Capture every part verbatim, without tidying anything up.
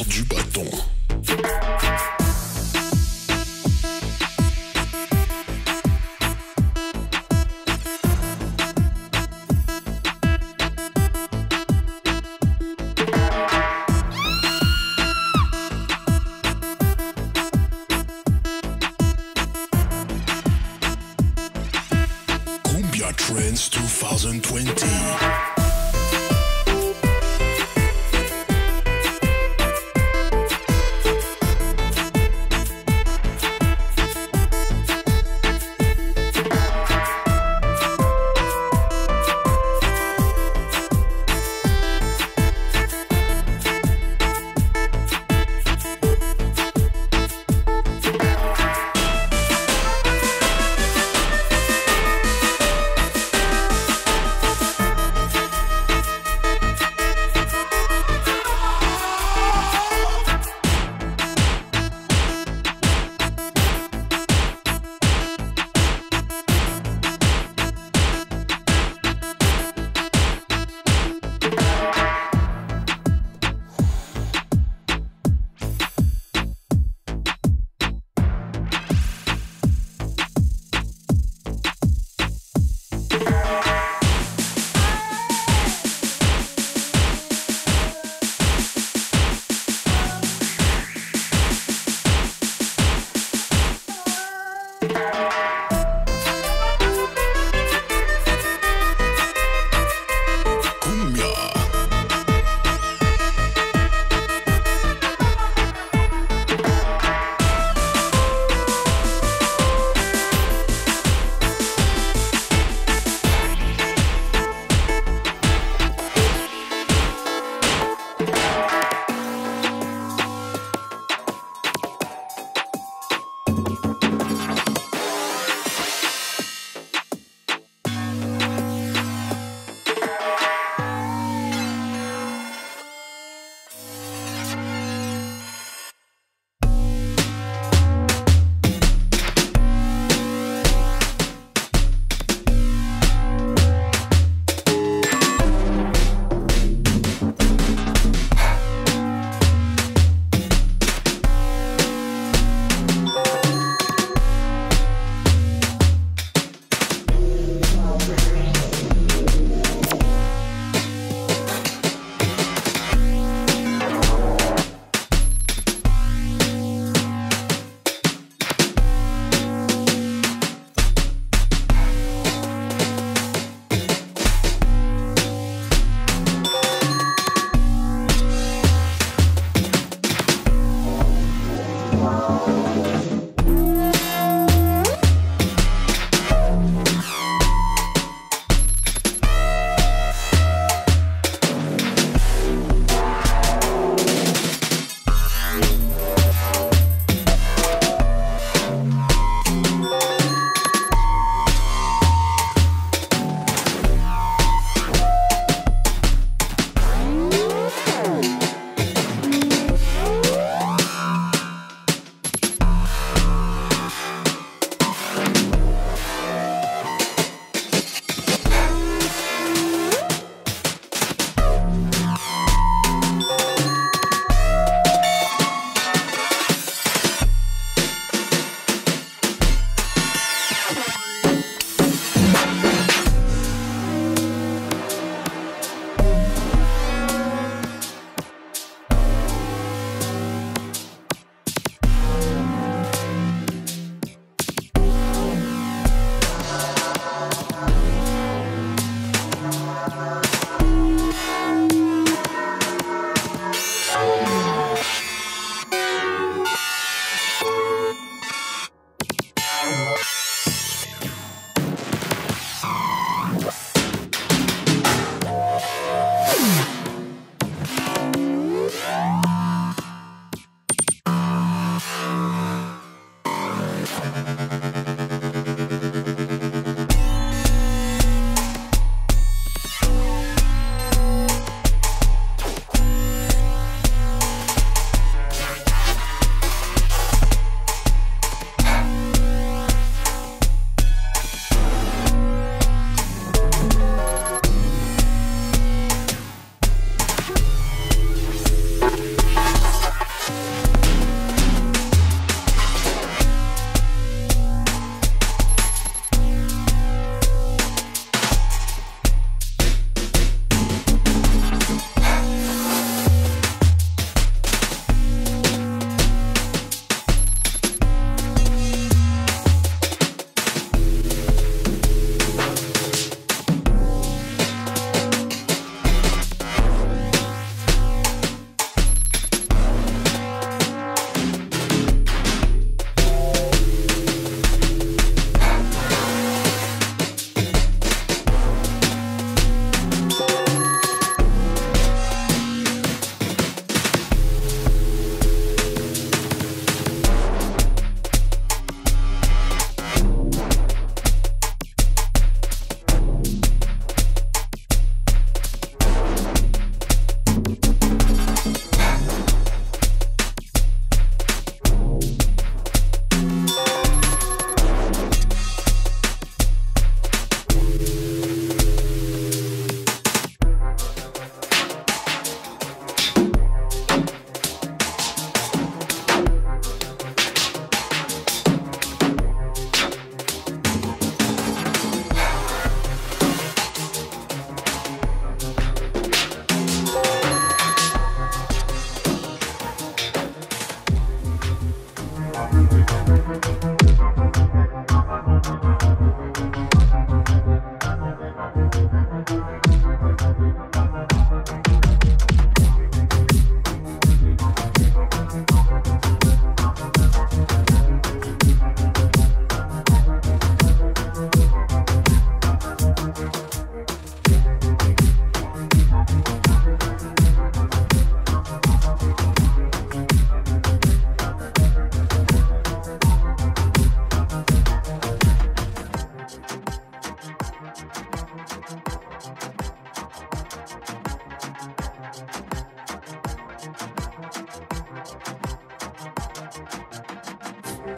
du bâton. Cumbia Trends twenty twenty.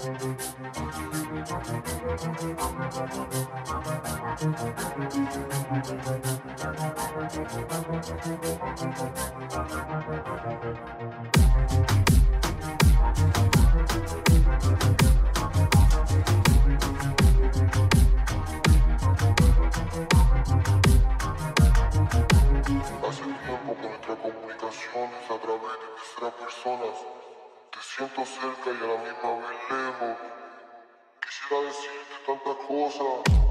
Siento cerca y a la misma vez lejos. Quisiera decirte tantas cosas.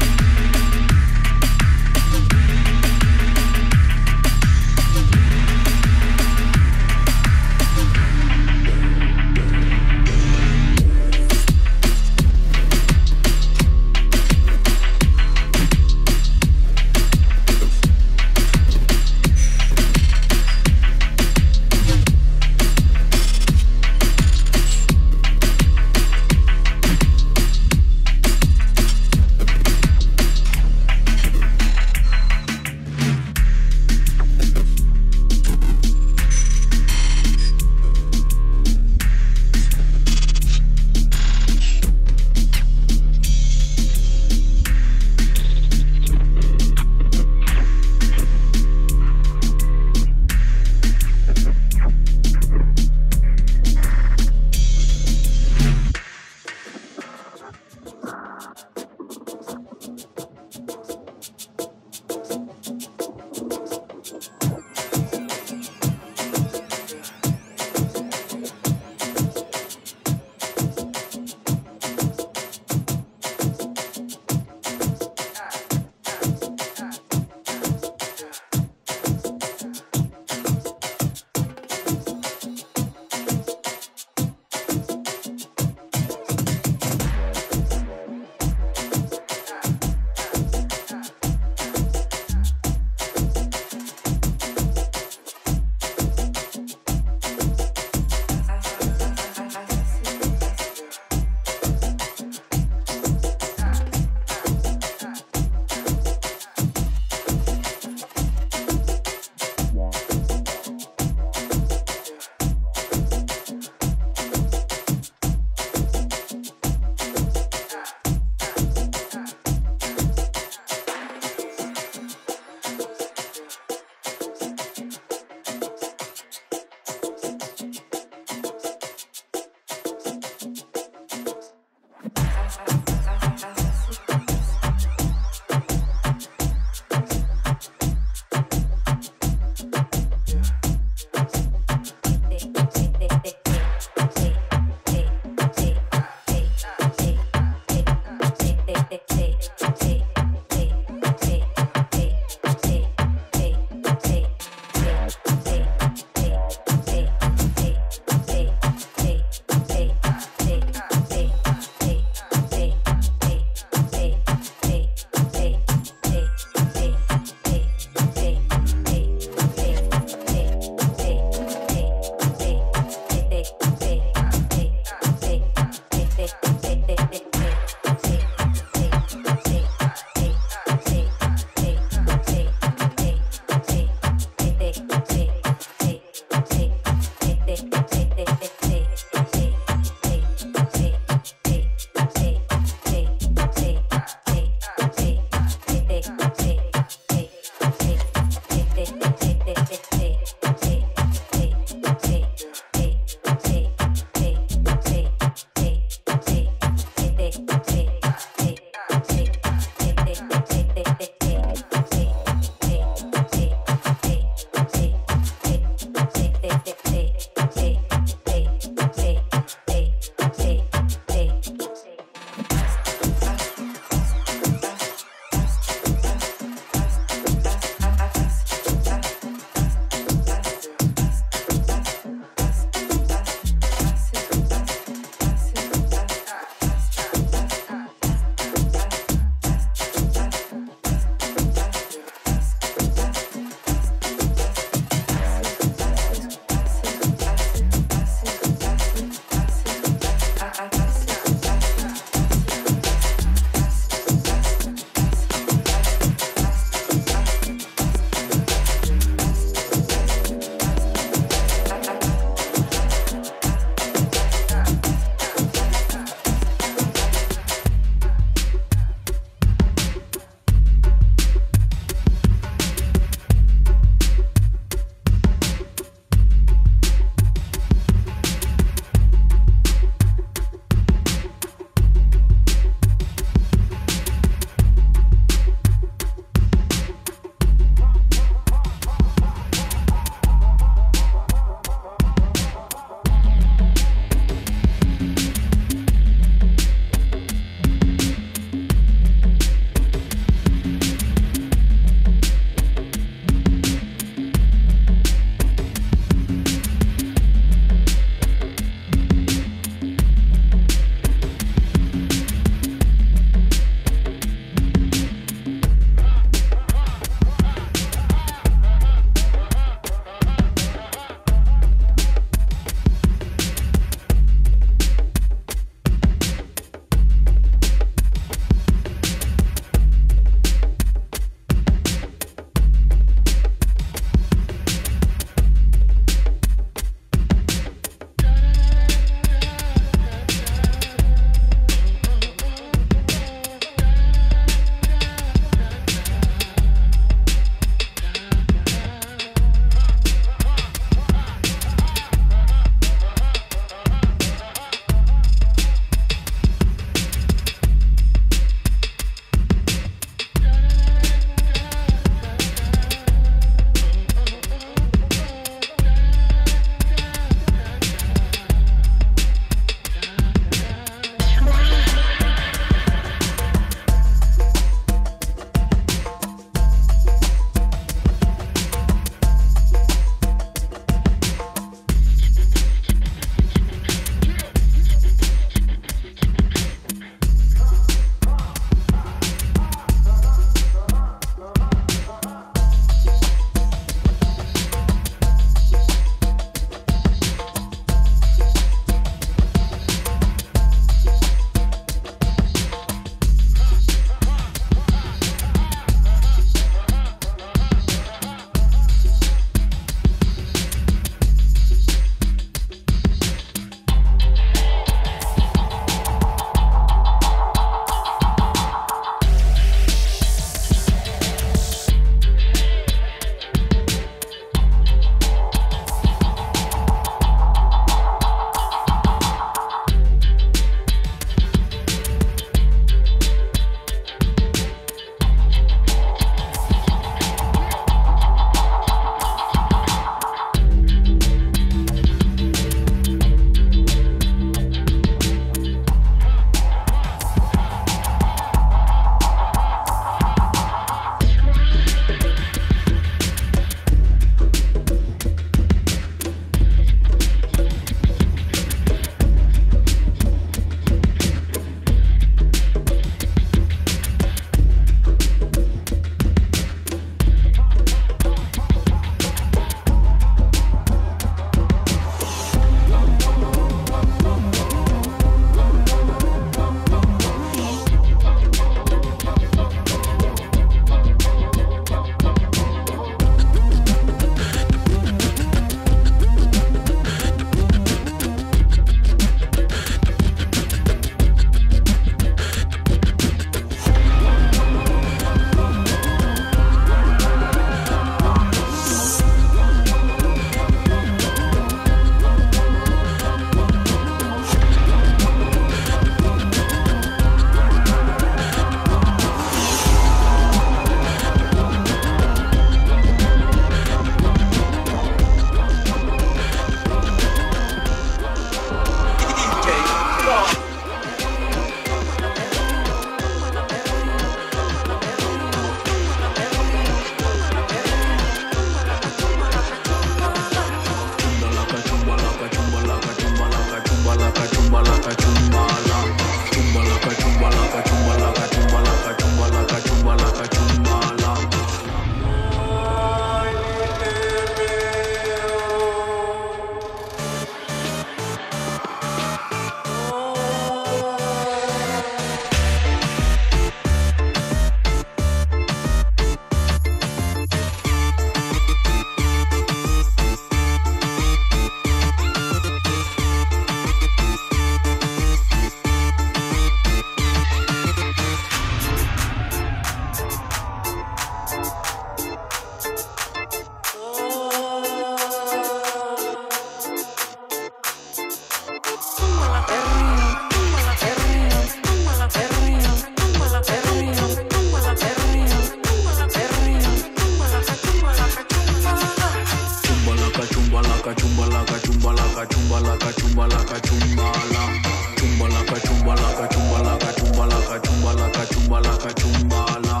chumbalaca, chumbalaca, chumbala. Chumbalaca, chumbalaca, chumbalaca, chumbalaca, chumbalaca, chumbalaca, chumbala.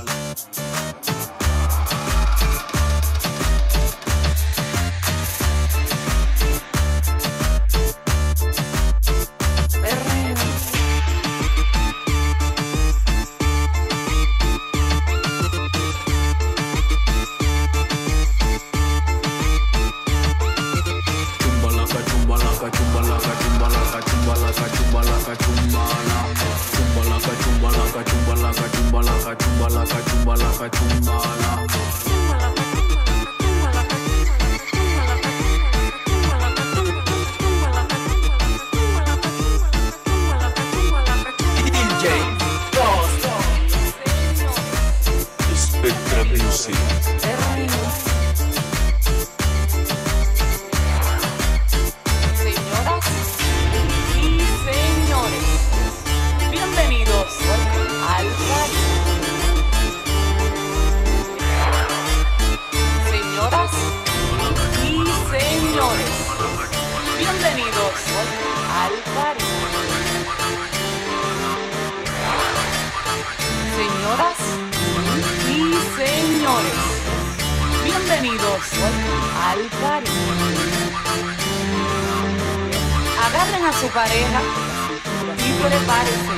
Agarren a su pareja y prepárense,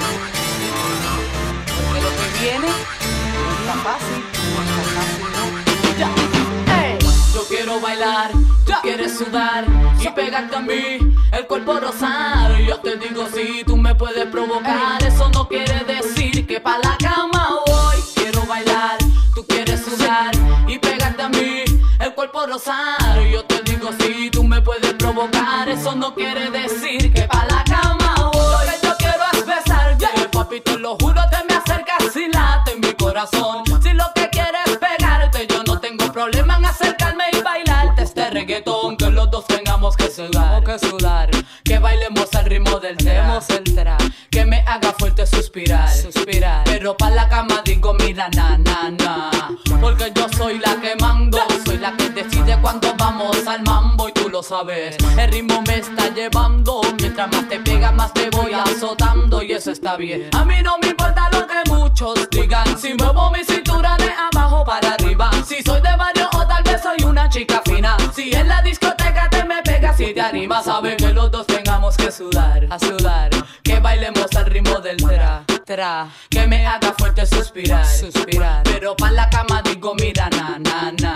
porque lo que viene no es tan fácil, no es tan fácil, ¿no? Ya. Hey. Yo quiero bailar, tú quieres sudar y pegarte a mí, el cuerpo rosado. Yo te digo si tú me puedes provocar, eso no quiere decir que pa' la cama voy. Quiero bailar, tú quieres sudar y pegarte a mí, el cuerpo rosado. Yo te digo si tú me puedes provocar, eso no quiere decir que pa' la cama voy. Lo que yo quiero es besar, yeah. Papi, te lo juro, te me acercas y late en mi corazón. Si lo que quieres es pegarte, yo no tengo problema en acercarme y bailarte este reggaetón. Que los dos tengamos que sudar, que sudar, que bailemos al ritmo del tra, el tra, que me haga fuerte suspirar, suspirar. Pero pa' la cama digo mira na na na, porque yo soy la que mando, soy la que decide cuando vamos al mambo y tú lo sabes. El ritmo me está llevando, mientras más te pega más te voy azotando y eso está bien. A mí no me importa lo que muchos digan, si muevo mi cintura de abajo para arriba, si soy de barrio o tal vez soy una chica fina. Si en la discoteca te me pegas y te animas, sabes que los dos tengamos que sudar, a sudar, que bailemos al ritmo del tra, tra, que me haga fuerte suspirar, suspirar. Pero pa' la cama digo mira na na na,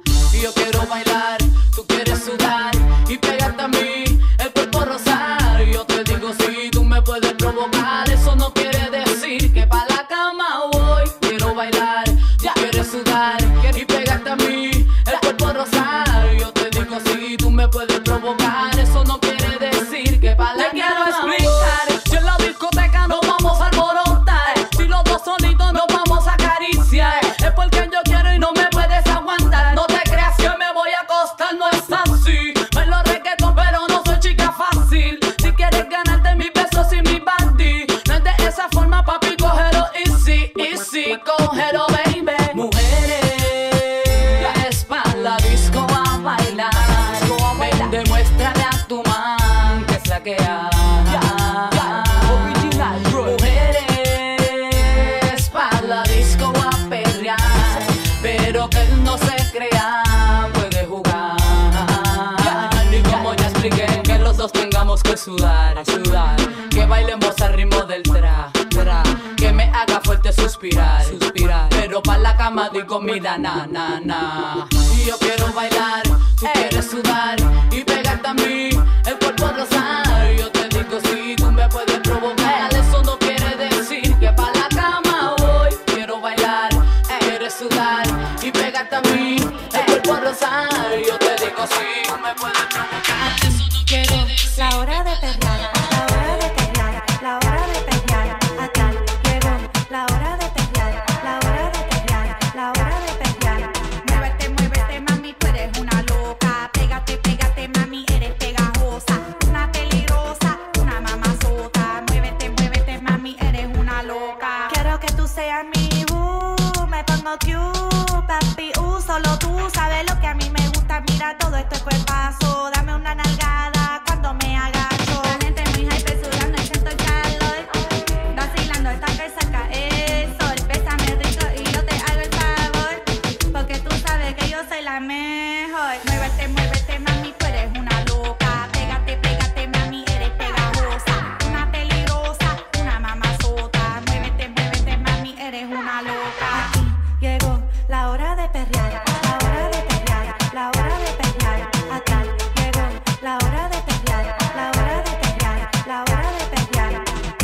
y yo quiero bailar, tú quieres sudar y pegarte a mí, el cuerpo rosado. Yo te digo si tú me puedes provocar, eso no quiere decir que pa' la cama voy. Quiero bailar, ya quieres sudar y pegarte a mí, el cuerpo rosado. Yo te digo si tú me puedes provocar, eso no quiere decir que pa' la cama voy. Te quiero explicar, si en la discoteca nos vamos a alborotar, si los dos solitos nos vamos a acariciar, es porque yo quiero y no me puedes aguantar. No te creas que me voy a acostar, no es así. Bailo reggaetón pero no soy chica fácil. Si quieres ganarte mis besos y mi body, no es de esa forma, papi, cógelo easy, easy, cógelo, baby. Mujeres, es pa' la disco a bailar, ven, demuéstrale a tu man que es la que hay. Mujeres, pa' la disco a perrear, pero que él no se crea, puede jugar. Y como ya expliqué, que los dos tengamos que sudar, sudar, que bailemos al ritmo del tra, tra, que me haga fuerte suspirar, suspirar. Pero pa' la cama digo mira na na na, y yo quiero bailar, tú quieres sudar y pegarte a mí, el cuerpo rosado. Yo te digo si tú me puedes provocar, eso no quiere decir que pa' la cama voy. Quiero bailar, quieres sudar y pegarte a mí, el cuerpo rosado. Yo te digo si tú me puedes provocar, eso no quiere decir. La hora de perrear, la hora de perrear, la hora de perrear, acá llegó la hora de perrear, la hora de perrear, la hora de perrear. Muévete, muévete, mami, tú eres una loca. Pégate, pégate, mami, eres pegajosa. Una peligrosa, una mamazota. Muévete, muévete, mami, eres una loca. Quiero que tú seas mi uh, me pongo cute, papi, uh, solo tú sabes lo que a mí me gusta. Mira todo este cuerpazo, dame una nalgada. mejor. Muévete, muévete, mami, tú eres una loca. Pégate, pégate, mami, eres pegajosa. Una peligrosa, una mamazota. Muévete, muévete, mami, eres una loca. Aquí llegó la hora de perrear, la hora de perrear, la hora de perrear. Acá llegó la hora de perrear, la hora de perrear, la hora de perrear.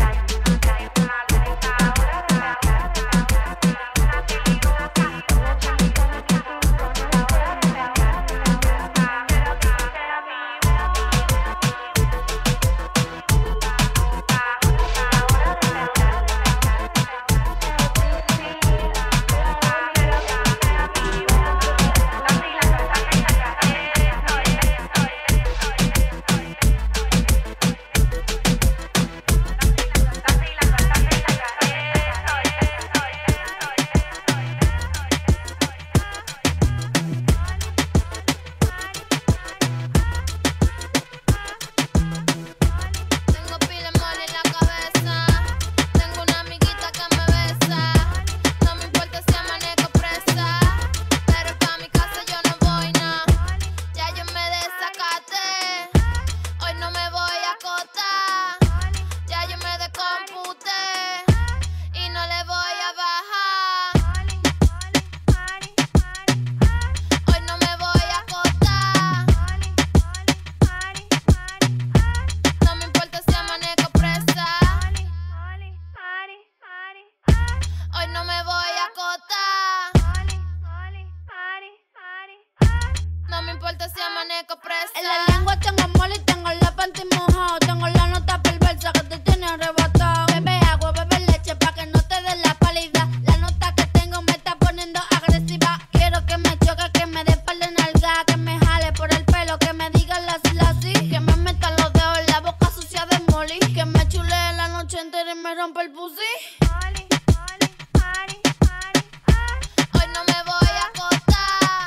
Tengo pila de mole en la cabeza. Tengo una amiguita que me besa. No me importa si amanezco presa, pero pa' mi casa yo no voy, no. Ya yo me desacaté. Hoy no me voy a acotar. Ya yo me descomputé y no le voy a bajar. Hoy no me voy a acotar. No me importa si amanezco presa. Hoy no me voy a acotar. No me importa si amanezco presa. En la lengua tengo mole y tengo la panty mojado. Tengo la nota perversa que te tiene arrebatado. Bebe agua, bebe leche pa' que no te dé la pálida. La nota que tengo me está poniendo agresiva. Quiero que me choque, que me dé par de nalga, que me jale por el pelo, que me diga la la sí, que me meta los dedos en la boca sucia de molly, que me chulee la noche entera y me rompa el pussy. Hoy no me voy a acotar.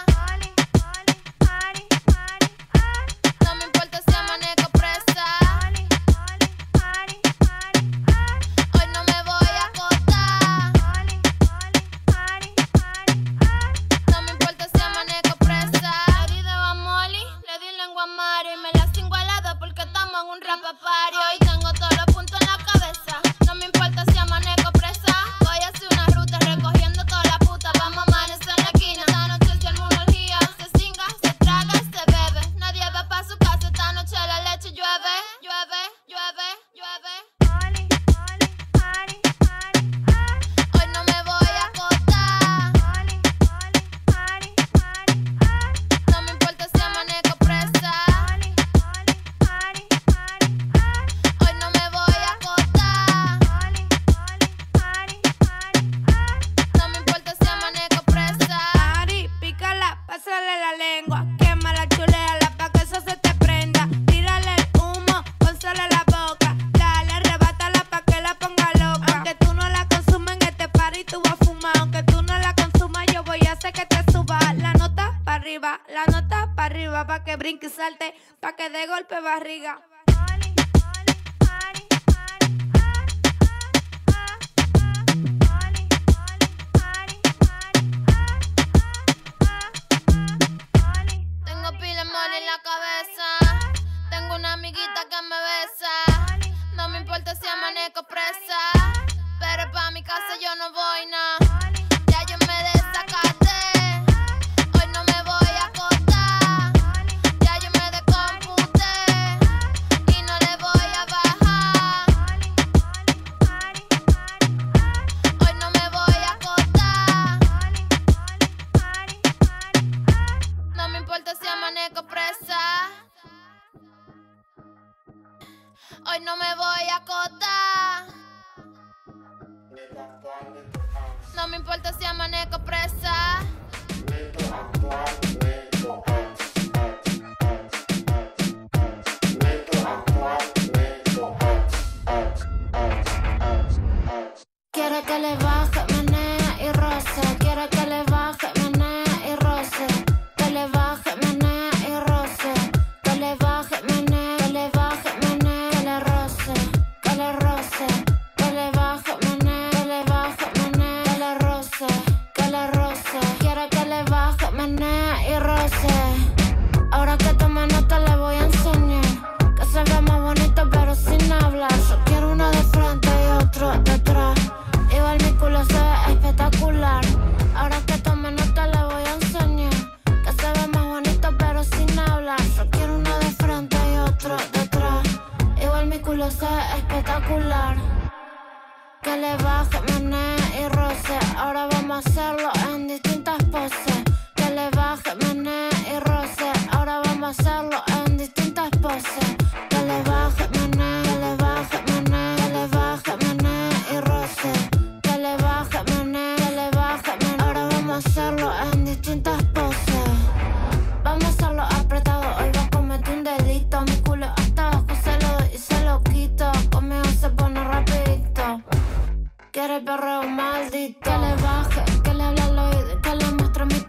No me importa si amanezco presa. Hoy no me voy a acotar. No me importa si amanezco presa. Le di dedo a Molly, le di lengua a Mario y me la cingo al lado porque estamos en un rapapario. Hoy tengo todos los puntos en la cabeza. No me importa si amanezco presa. Voy a hacer una ruta recogiendo toda la puta. Vamos a amanecer en la esquina. Esta noche si alguna orgía se cinga, se traga y se bebe. Nadie va pa' su casa. Esta noche la leche llueve, llueve, llueve, llueve. Hoy no me voy a acotar. No me importa si amanezco presa. Hoy no me voy a acotar. No me importa si amanezco presa. Ari, pícala, pásale la lengua, quema la chuleala pa' que eso se te prenda. Tírale el humo, pónsale la boca, dale, arrebátala pa' que la ponga loca. Aunque tú no la consumas en este party, tú vas a fumar. Aunque tú no la consumas, yo voy a hacer que te suba la nota pa' arriba, la nota pa' arriba, pa' que brinque y salte, pa' que dé golpe barriga. Tengo pila de mole en la cabeza. Tengo una amiguita que me besa. No me importa si amanezco presa, pero pa' mi casa yo no voy, no. Ya yo me desacaté. Hoy no me voy a acotar. Ya yo me descomputé y no le voy a bajar. Hoy no me voy a acotar. No me importa si amanezco presa. Hoy no me voy a acotar. No me importa si amanezco presa. Quiere que le baje, menea y roce. Quiere que le baje, menea y roce. Que le baje, menea y roce. Que le baje, menea, que le baje, menea, que le roce, que le roce. Que le baje, menea, que le baje, menea, que le roce, que le roce. Quiere que le baje, menea pose. Ahora que tome nota le voy a enseñar que se ve más bonito pero sin hablar. Yo quiero uno de frente y otro detrás. Igual mi culo se ve espectacular. Ahora que tome nota le voy a enseñar que se ve más bonito pero sin hablar. Yo quiero uno de frente y otro detrás. Igual mi culo se ve espectacular. Que le baje, menee y roce. Ahora vamos a hacerlo en distintas poses. Que le baje, menee y roce. Ahora vamos a hacerlo en distintas poses. Que le baje, menee, que le baje, menee, que le baje, menee y roce. Que le baje, menee, que le baje, menee. Ahora vamos a hacerlo en distintas poses. Vamos a hacerlo apretado, hoy va a cometer un delito. Mi culo hasta abajo se lo doy y se lo quito. Conmigo se pone rapidito. Quiere el perreo maldito. Que le baje, que le hable al oído, que le muestre mi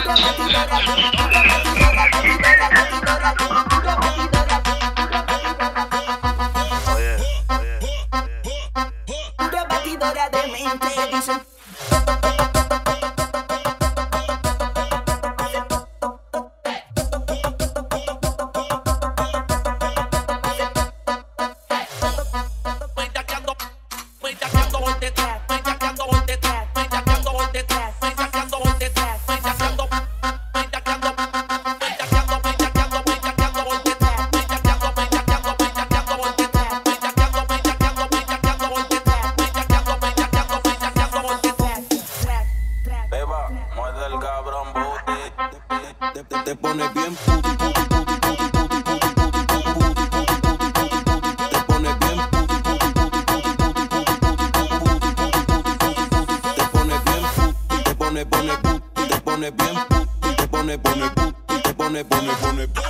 Te pones bien puti, puti, puti, puti, puti, puti, puti, puti, puti, te pones bien puti, puti, puti, puti, puti, puti, puti, puti, te pones bien puti, te pones, pone puti, te pones bien puti, te pones, pone puti, te pones, pone, pone puti.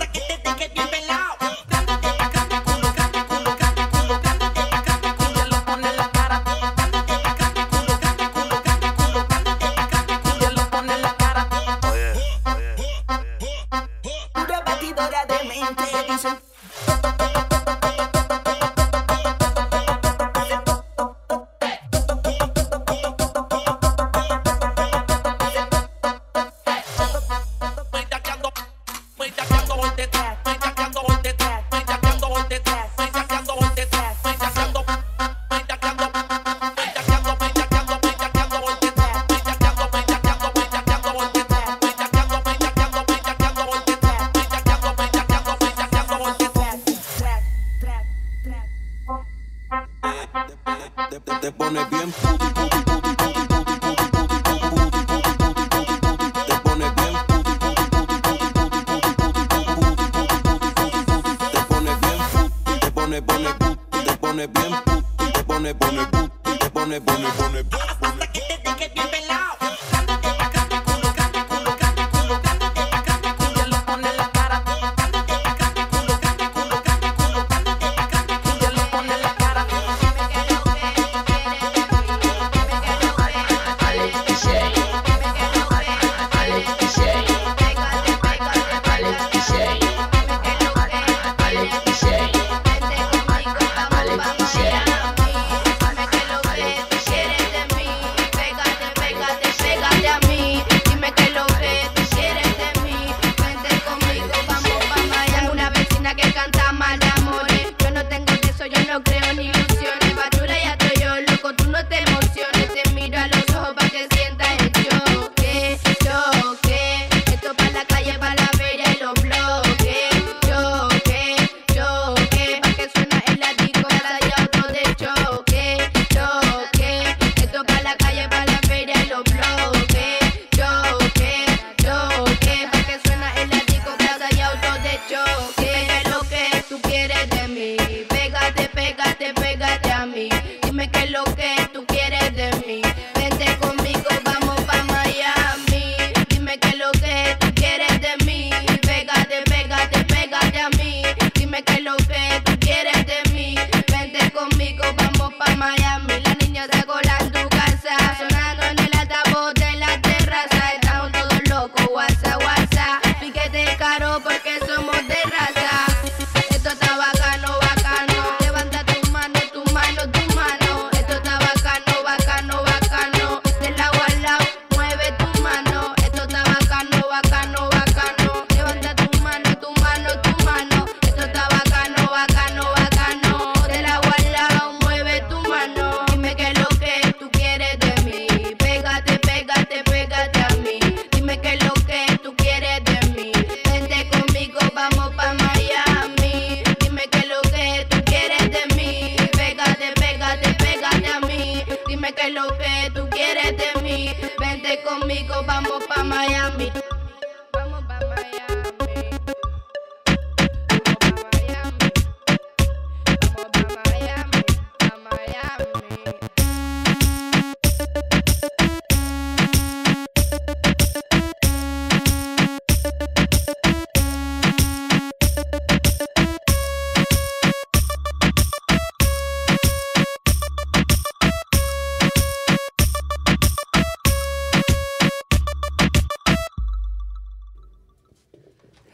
Te pones bien puti, puti, puti, puti, puti, puti, puti, puti, puti, puti, puti, te pones bien puti, puti, puti, puti, puti, puti, puti, puti, te pones bien puti, te pones, pone puti, te pones bien puti, te pones, pone puti, te pones, pone, pone puti.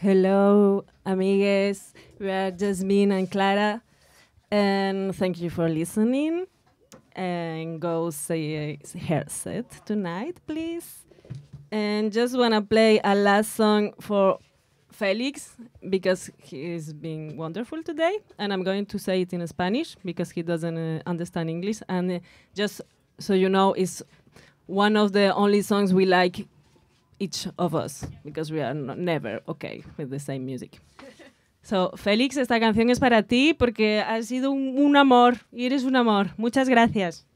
Hello, amigues. We are Jasmine and Clara. And thank you for listening. And go say a hair set tonight, please. And just want to play a last song for Felix because he's been wonderful today. And I'm going to say it in Spanish because he doesn't uh, understand English. And uh, just so you know, it's one of the only songs we like each of us because we are no, never okay with the same music. So, Félix, esta canción es para ti porque has sido un, un amor y eres un amor. Muchas gracias.